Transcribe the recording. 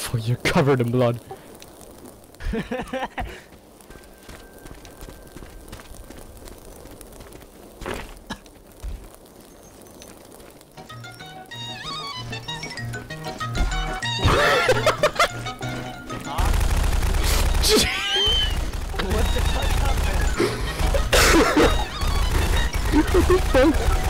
careful, you're covered in blood. What the fuck happened? What the fuck?